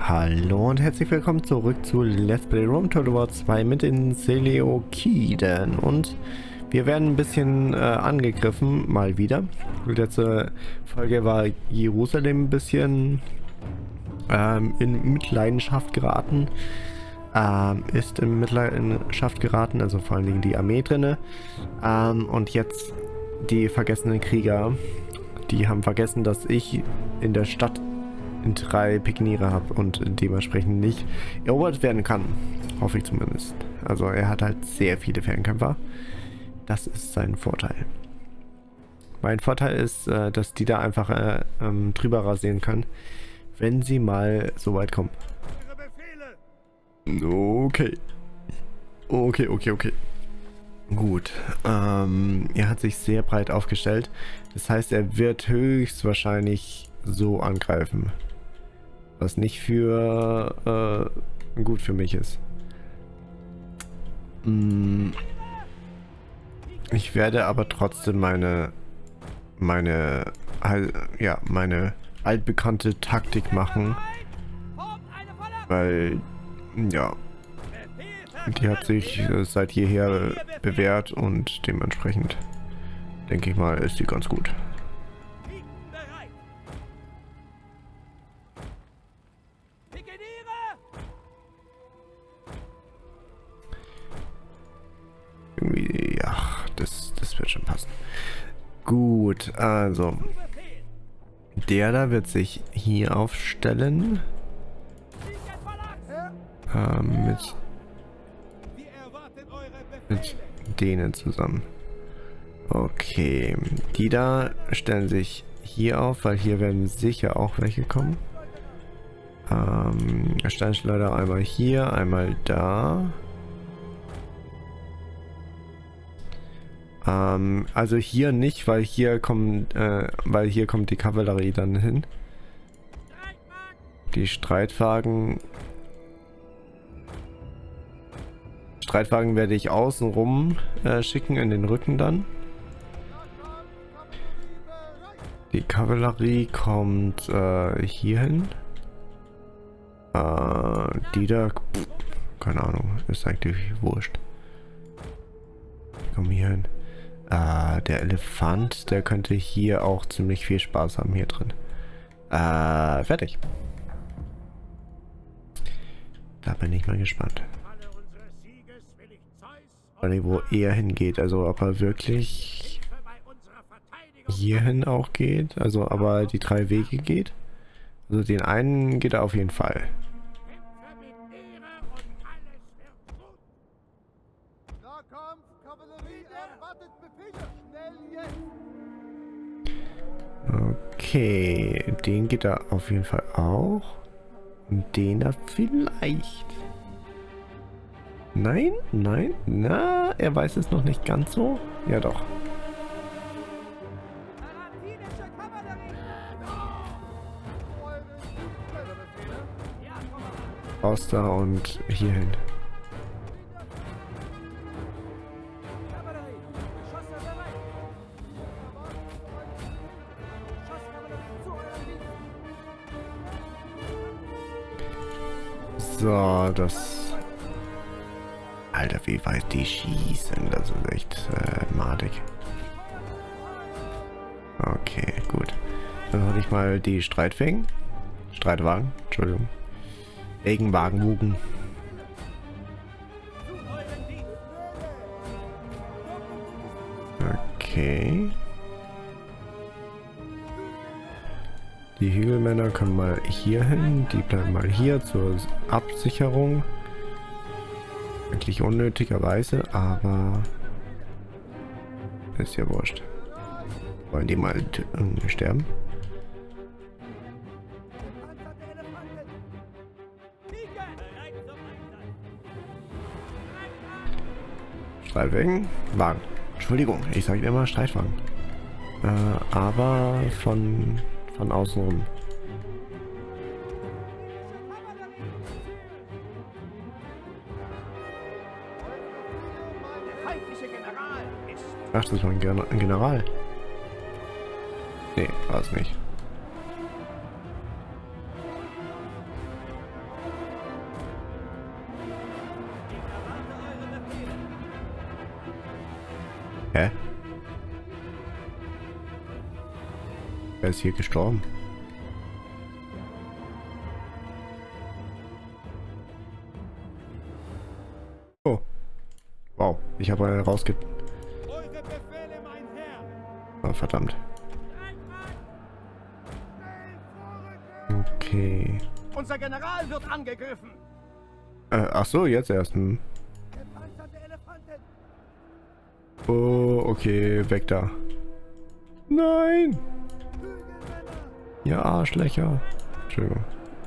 Hallo und herzlich willkommen zurück zu Let's Play Rome Total War 2 mit den Seleukiden. Und wir werden ein bisschen angegriffen, mal wieder. Die letzte Folge war Jerusalem ein bisschen in Mitleidenschaft geraten. Ist in Mitleidenschaft geraten, also vor allen Dingen die Armee drinne. Und jetzt die vergessenen Krieger, die haben vergessen, dass ich in der Stadt in 3 Pikeniere habe und dementsprechend nicht erobert werden kann. Hoffe ich zumindest. Also er hat halt sehr viele Fernkämpfer. Das ist sein Vorteil. Mein Vorteil ist, dass die da einfach drüber rasieren können, wenn sie mal so weit kommen. Okay. Okay. Gut. Er hat sich sehr breit aufgestellt. Das heißt, er wird höchstwahrscheinlich so angreifen. Was nicht für gut für mich ist. Ich werde aber trotzdem meine altbekannte Taktik machen. Weil, ja, die hat sich seit jeher bewährt und dementsprechend denke ich mal, ist sie ganz gut. Irgendwie, ja, das wird schon passen. Gut, also der da wird sich hier aufstellen. Mit denen zusammen. Okay, die da stellen sich hier auf, weil hier werden sicher auch welche kommen. Steinschleuder einmal hier, einmal da. Also hier nicht, weil hier kommt die Kavallerie dann hin. Die Streitwagen werde ich außenrum schicken, in den Rücken dann. Die Kavallerie kommt hier hin. Die da, keine Ahnung, ist eigentlich wurscht. Die kommen hier hin. Der Elefant, der könnte hier auch ziemlich viel Spaß haben hier drin. Fertig. Da bin ich mal gespannt. Wo er hingeht, also ob er wirklich hierhin auch geht, also aber die 3 Wege geht. Also den einen geht er auf jeden Fall. Okay, den geht er auf jeden Fall auch. Und den da vielleicht. Nein, na, er weiß es noch nicht ganz so. Ja doch. Raus da und hierhin. So, das... Alter, wie weit die schießen, das ist echt madig. Okay, gut. Dann hole ich mal die Streitwagen, Entschuldigung. Regenwagenmugen. Okay. Die Hügelmänner können mal hier hin, die bleiben mal hier zur Absicherung. Eigentlich unnötigerweise, aber ist ja wurscht. Wollen die mal sterben? Streitwagen? Wagen. Entschuldigung, ich sage immer Streitwagen. Aber von außen rum. Ach, das war ein General. Nee, war es nicht. Hä? Wer ist hier gestorben? Oh. Wow, ich habe einen rausge... Oh, verdammt. Okay. Unser General wird angegriffen. Ach so, jetzt erst. Oh, okay, weg da. Nein! Ja, Arschlöcher. Entschuldigung.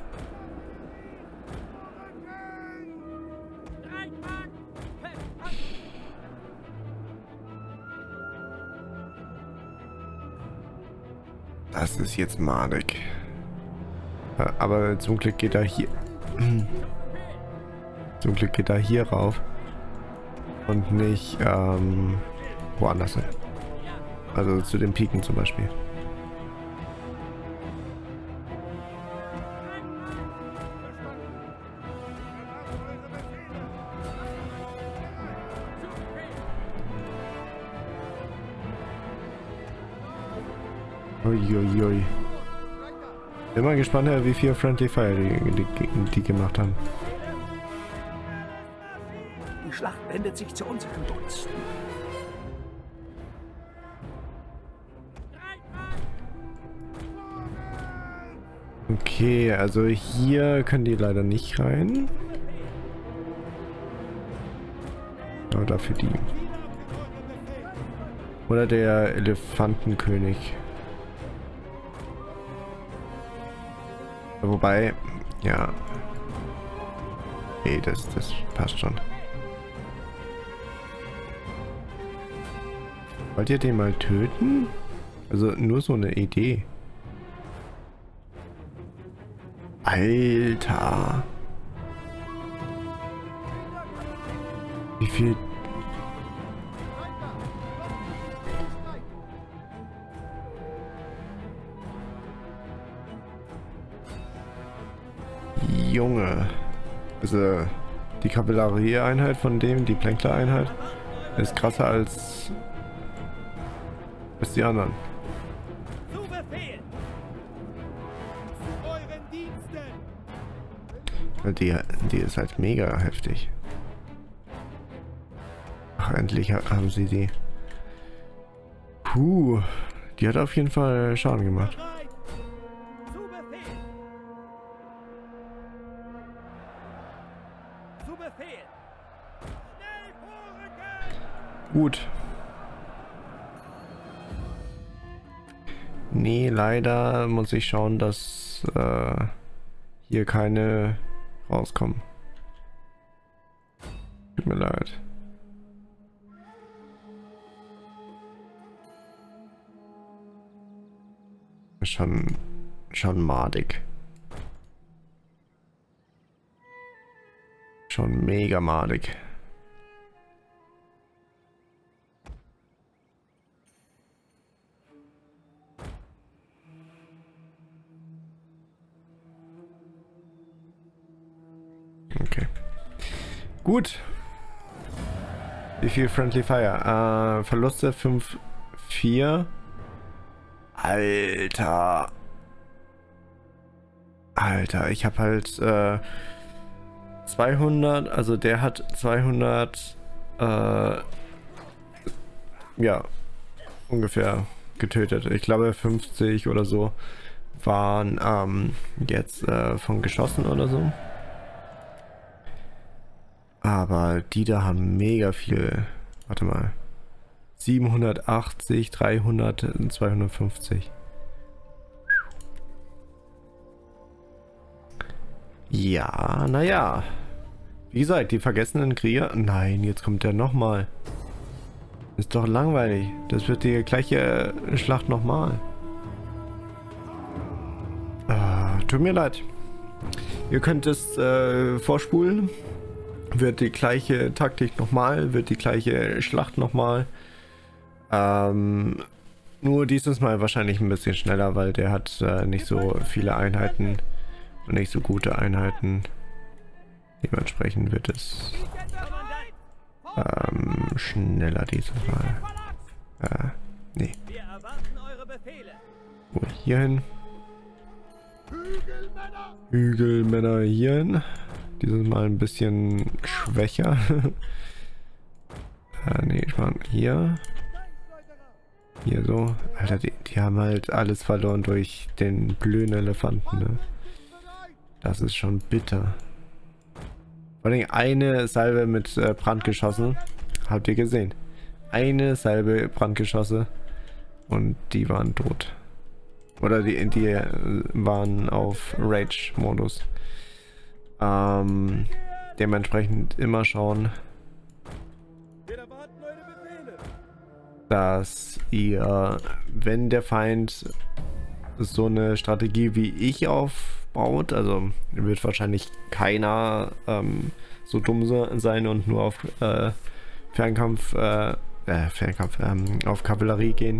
Das ist jetzt madig. Aber zum Glück geht er hier... Zum Glück geht er hier rauf. Und nicht woanders hin. Also zu den Piken zum Beispiel. Uiuiui. Bin mal gespannt, wie viel Friendly Fire die gemacht haben. Die Schlacht wendet sich zu unseren Gunsten. Okay, also hier können die leider nicht rein. Aber dafür die. Oder der Elefantenkönig. Wobei, ja. Nee, das passt schon. Wollt ihr den mal töten? Also nur so eine Idee. Alter. Wie viel... Junge. Also die Kavallerieeinheit von dem, die Plänkler-Einheit, ist krasser als die anderen. Die ist halt mega heftig. Ach, endlich haben sie die. Puh, die hat auf jeden Fall Schaden gemacht. Gut. Nee, leider muss ich schauen, dass hier keine rauskommen. Tut mir leid. Schon madig. Schon mega madig. Okay. Gut. Wie viel Friendly Fire? Verluste 5-4. Alter. Alter, ich habe halt 200, also der hat 200 ja, ungefähr getötet. Ich glaube 50 oder so waren jetzt von geschossen oder so. Aber die da haben mega viel. Warte mal. 780, 300, 250. Ja, naja. Wie gesagt, die vergessenen Krieger. Nein, jetzt kommt der nochmal. Ist doch langweilig. Das wird die gleiche Schlacht nochmal. Tut mir leid. Ihr könnt es vorspulen. Wird die gleiche Taktik nochmal, wird die gleiche Schlacht nochmal. Nur dieses Mal wahrscheinlich ein bisschen schneller, weil der hat nicht so viele Einheiten und nicht so gute Einheiten. Dementsprechend wird es schneller dieses Mal. Befehle. So, hier hin. Hügelmänner hier hin. Die sind mal ein bisschen schwächer. Nee, ich meine hier. Hier so. Alter, die haben halt alles verloren durch den blöden Elefanten, ne? Das ist schon bitter. Vor allem eine Salve mit Brandgeschossen. Habt ihr gesehen? Eine Salve Brandgeschosse. Und die waren tot. Oder die waren auf Rage-Modus. Dementsprechend immer schauen, dass ihr, wenn der Feind so eine Strategie wie ich aufbaut, also wird wahrscheinlich keiner so dumm sein und nur auf Fernkampf auf Kavallerie gehen.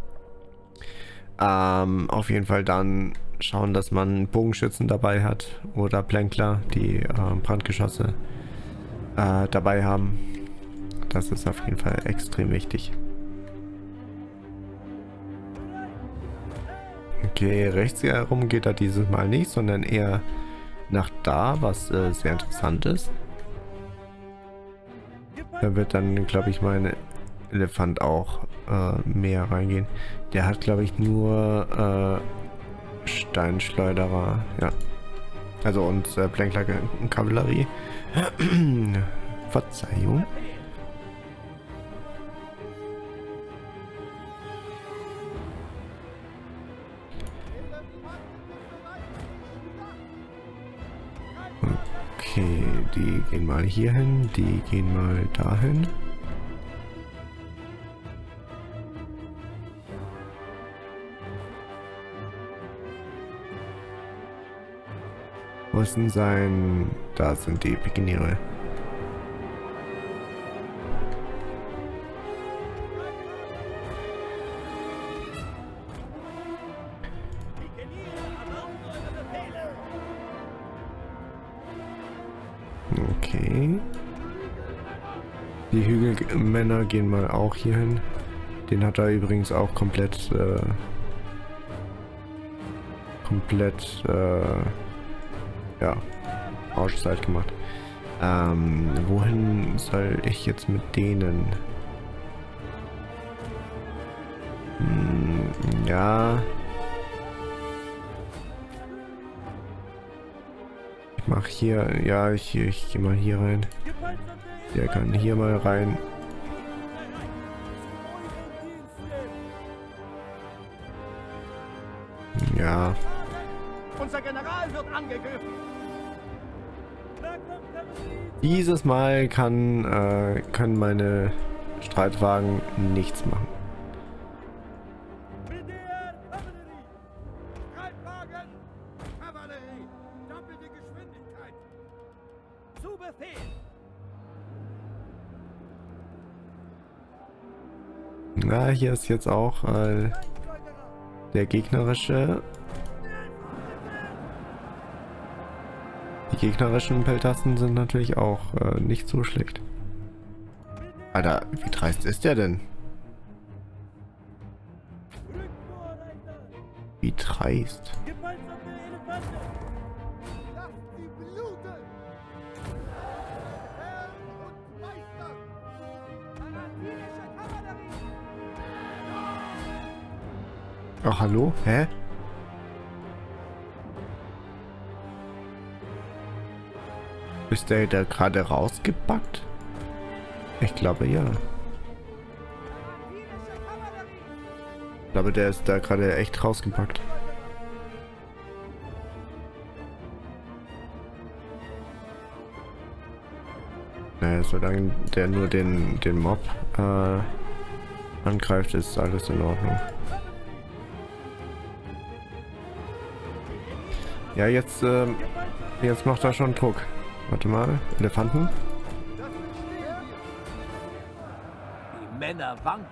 Auf jeden Fall dann schauen, dass man Bogenschützen dabei hat oder Plänkler, die Brandgeschosse dabei haben. Das ist auf jeden Fall extrem wichtig. Okay, rechts herum geht er dieses Mal nicht, sondern eher nach da, was sehr interessant ist. Da wird dann, glaube ich, mein Elefant auch mehr reingehen. Der hat, glaube ich, nur Steinschleuderer, ja. Also und Plänkler Kavallerie. Verzeihung. Okay, die gehen mal hier hin, die gehen mal dahin. Wo ist denn sein... Da sind die Pikiniere. Okay. Die Hügelmänner gehen mal auch hier hin. Den hat er übrigens auch komplett ja, Arschzeit gemacht. Wohin soll ich jetzt mit denen? Ja. Ich mach hier, ja, ich gehe mal hier rein. Der kann hier mal rein. Ja. Unser General wird angegriffen. Dieses Mal können meine Streitwagen nichts machen. Streitwagen, Kavallerie, doppelte Geschwindigkeit. Zu Befehl. Na, hier ist jetzt auch der gegnerische. Die gegnerischen Peltasten sind natürlich auch nicht so schlecht. Alter, wie dreist ist der denn? Wie dreist. Ach, hallo? Hä? Ist der da gerade rausgebackt? Ich glaube ja. Ich glaube, der ist da gerade echt rausgebackt. Naja, solange der nur den Mob angreift, ist alles in Ordnung. Ja, jetzt macht er schon Druck. Warte mal, Elefanten. Die Männer wanken.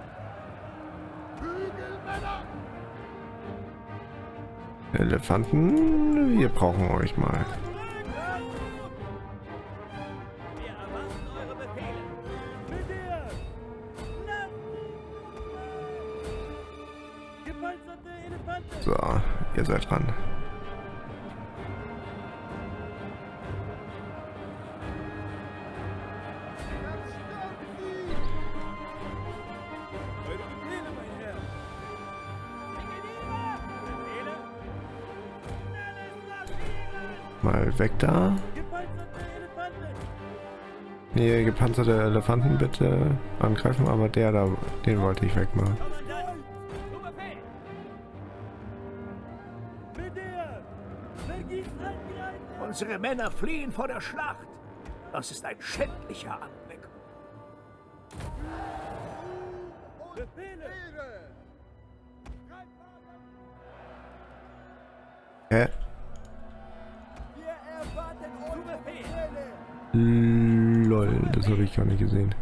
Elefanten, wir brauchen euch mal. Wir erwarten eure Befehle. Mit dir! So, ihr seid dran. Mal weg da. Nee, gepanzerte Elefanten bitte angreifen, aber der da, den wollte ich wegmachen. Unsere Männer fliehen vor der Schlacht. Das ist ein schändlicher Anblick. Hä? Lol, das habe ich gar nicht gesehen.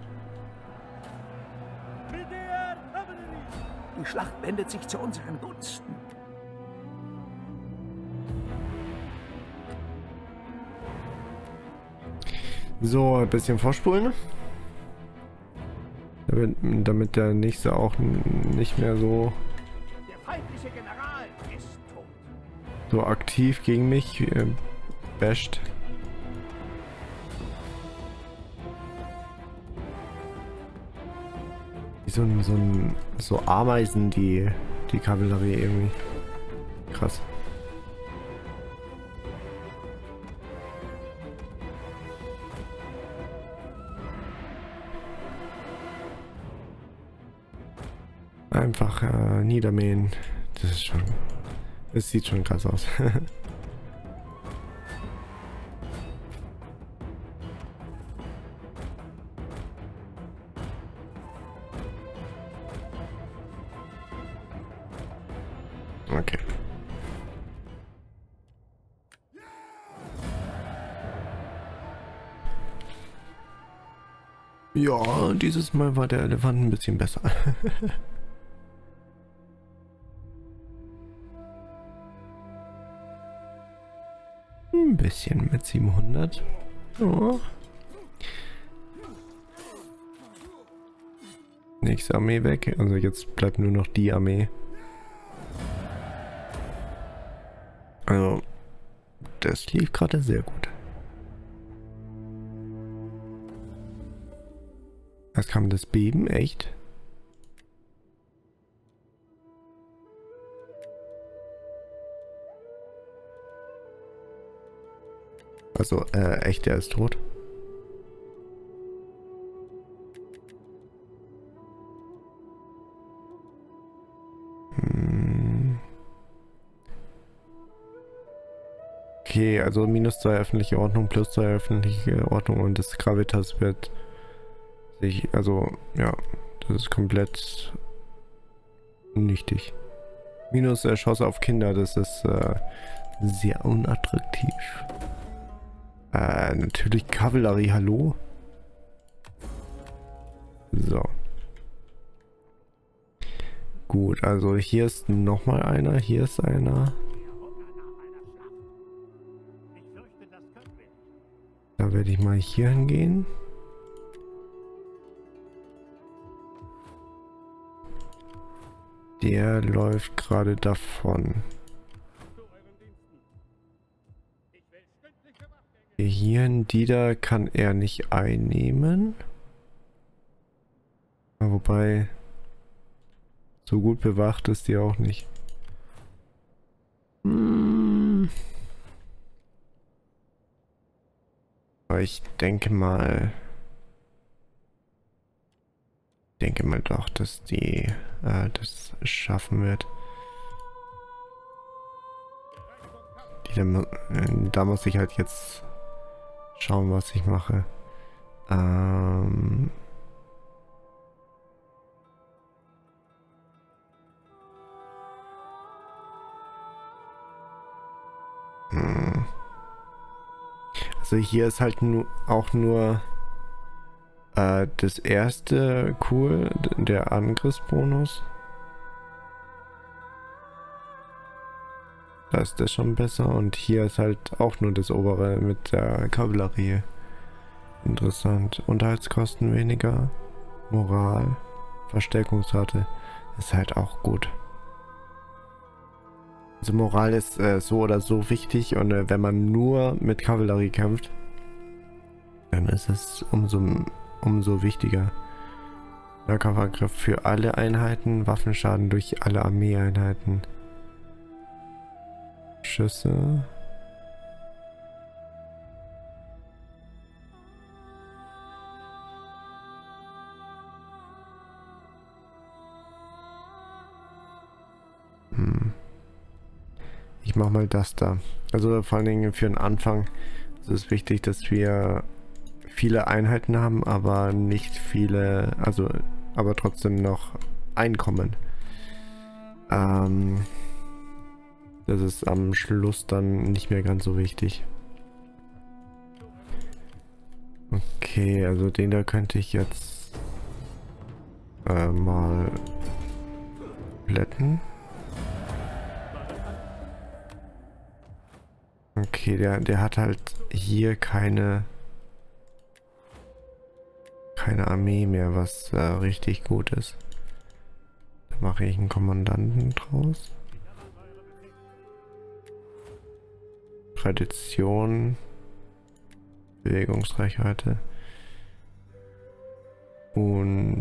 Die Schlacht wendet sich zu unseren Gunsten. So, ein bisschen vorspulen. Damit der nächste auch nicht mehr so Der feindliche General ist tot. so aktiv gegen mich basht. Wie so Ameisen, die Kavallerie irgendwie. Krass. Einfach niedermähen. Das ist schon. Es sieht schon krass aus. Okay. Ja, dieses Mal war der Elefant ein bisschen besser. Ein bisschen mit 700. Ja. Nächste Armee weg. Also jetzt bleibt nur noch die Armee. Also, das lief gerade sehr gut. Erst kam das Beben, echt? Also, echt, der ist tot. Okay, also -2 öffentliche Ordnung, +2 öffentliche Ordnung und das Gravitas wird sich, also, ja, das ist komplett nichtig. Schoss auf Kinder, das ist sehr unattraktiv. Natürlich Kavallerie, hallo? So. Gut, also hier ist nochmal einer, hier ist einer. Da werde ich mal hier hingehen. Der läuft gerade davon. Hier in die da kann er nicht einnehmen. Ja, wobei, so gut bewacht ist die auch nicht. Aber ich denke mal doch, dass die das schaffen wird. Da muss ich halt jetzt schauen, was ich mache. Also hier ist halt auch nur das erste cool, der Angriffsbonus. Da ist das schon besser und hier ist halt auch nur das obere mit der Kavallerie. Interessant. Unterhaltskosten weniger. Moral. Verstärkungsrate. Ist halt auch gut. Also Moral ist so oder so wichtig und wenn man nur mit Kavallerie kämpft, dann ist es umso wichtiger. Nahkampfangriff für alle Einheiten, Waffenschaden durch alle Armeeeinheiten. Schüsse. Ich mach mal das da. Also vor allen Dingen für den Anfang ist es wichtig, dass wir viele Einheiten haben, aber nicht viele, also aber trotzdem noch Einkommen. Das ist am Schluss dann nicht mehr ganz so wichtig. Okay, also den da könnte ich jetzt mal plätten. Okay, der hat halt hier keine Armee mehr, was richtig gut ist. Da mache ich einen Kommandanten draus. Tradition. Bewegungsreichweite. Und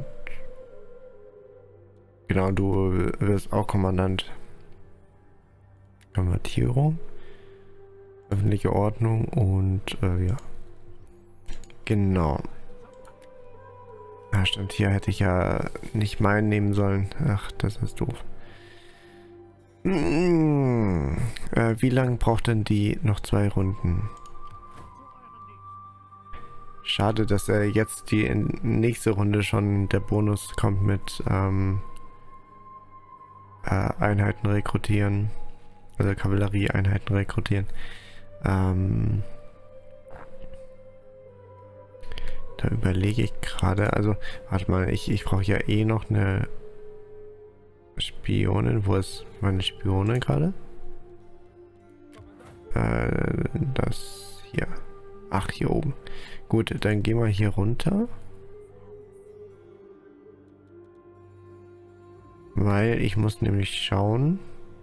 genau, du wirst auch Kommandant. Konvertierung. Öffentliche Ordnung und ja. Genau. Ja, stimmt, hier hätte ich ja nicht meinen nehmen sollen. Ach, das ist doof. Wie lange braucht denn die noch 2 Runden? Schade, dass jetzt die nächste Runde schon der Bonus kommt mit Einheiten rekrutieren. Also Kavallerie-Einheiten rekrutieren. Da überlege ich gerade, also warte mal, ich brauche ja eh noch eine Spionin. Wo ist meine Spionin gerade? Das hier. Ach, hier oben. Gut, dann gehen wir hier runter. Weil ich muss nämlich schauen,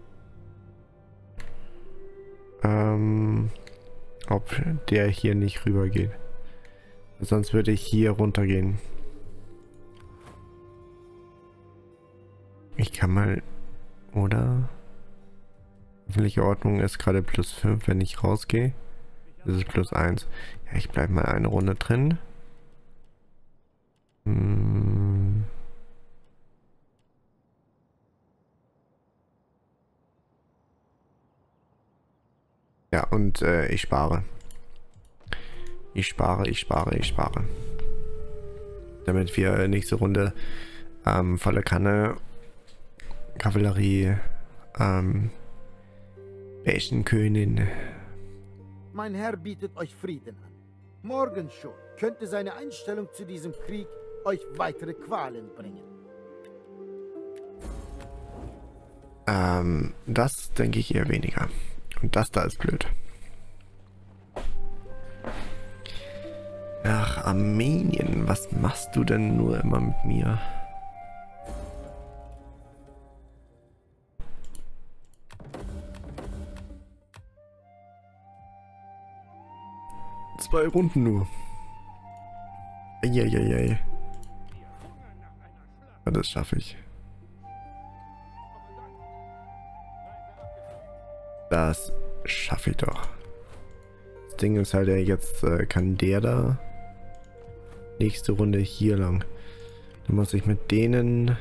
ob der hier nicht rüber geht. Sonst würde ich hier runter gehen. Ich kann mal, oder? Öffentliche Ordnung ist gerade +5, wenn ich rausgehe. Das ist +1. Ja, ich bleibe mal eine Runde drin. Ja, und ich spare. Ich spare. Damit wir nächste Runde volle Kanne Kavallerie Bäschenkönigin. Mein Herr bietet euch Frieden an. Morgen schon könnte seine Einstellung zu diesem Krieg euch weitere Qualen bringen. Das denke ich eher weniger. Und das da ist blöd. Ach, Armenien, was machst du denn nur immer mit mir? Zwei Runden nur. Eieiei. Ja, das schaffe ich. Das schaffe ich doch. Das Ding ist halt, jetzt kann der da nächste Runde hier lang. Dann muss ich mit denen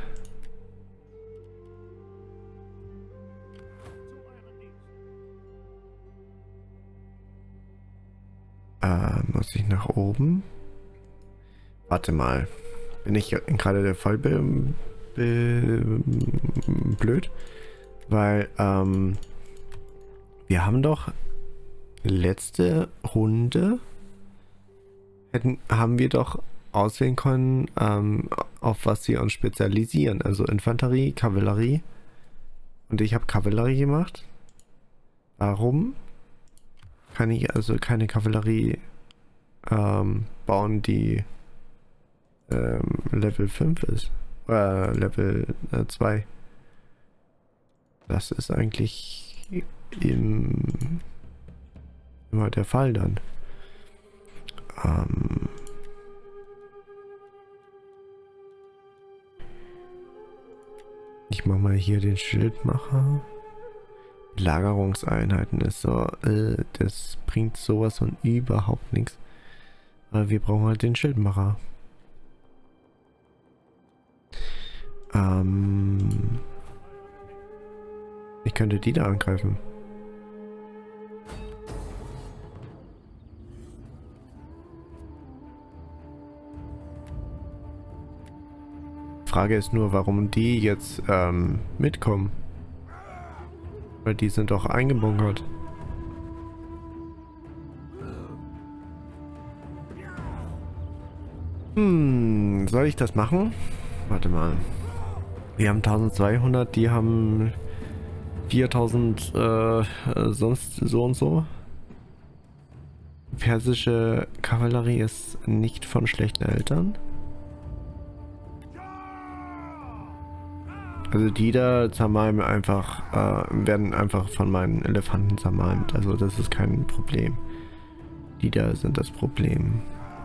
muss ich nach oben. Warte mal. Bin ich gerade der voll blöd? Weil wir haben doch letzte Runde haben wir doch auswählen können, auf was wir uns spezialisieren. Also Infanterie, Kavallerie. Und ich habe Kavallerie gemacht. Warum kann ich also keine Kavallerie bauen, die Level 5 ist? Level 2. Das ist eigentlich immer der Fall dann. Ich mache mal hier den Schildmacher. Lagerungseinheiten ist so, das bringt sowas von überhaupt nichts. Aber wir brauchen halt den Schildmacher. Ich könnte die da angreifen. Frage ist nur, warum die jetzt mitkommen. Weil die sind doch eingebunkert. Soll ich das machen? Warte mal. Wir haben 1200, die haben 4000 sonst so und so. Persische Kavallerie ist nicht von schlechten Eltern. Also die da zermalmen einfach, werden einfach von meinen Elefanten zermalmt. Also das ist kein Problem. Die da sind das Problem.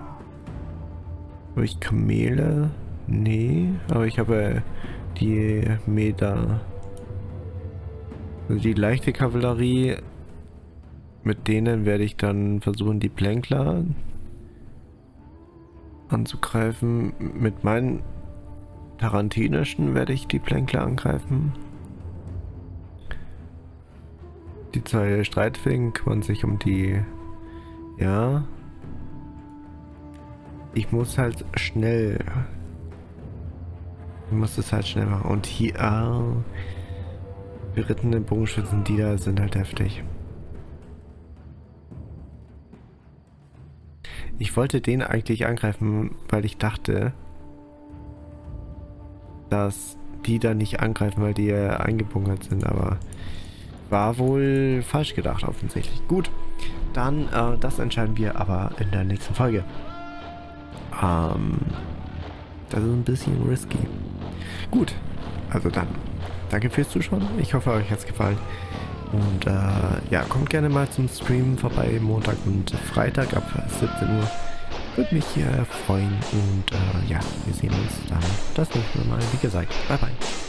Habe ich Kamele? Nee, aber ich habe die Meter. Also die leichte Kavallerie, mit denen werde ich dann versuchen, die Plänkler anzugreifen. Mit meinen tarantinischen werde ich die Plänkler angreifen. Die zwei Streitfähigen kümmern sich um die... Ja. Ich muss halt schnell... Ich muss das halt schnell machen. Und hier... berittene Bogenschützen, die da sind halt heftig. Ich wollte den eigentlich angreifen, weil ich dachte... dass die da nicht angreifen, weil die eingebunkert sind, aber war wohl falsch gedacht offensichtlich. Gut, dann das entscheiden wir aber in der nächsten Folge. Das ist ein bisschen risky. Gut, also dann, danke fürs Zuschauen. Ich hoffe, euch hat es gefallen. Und ja, kommt gerne mal zum Stream vorbei, Montag und Freitag ab 17 Uhr. Würde mich freuen und ja, wir sehen uns dann das nächste Mal. Wie gesagt, bye bye.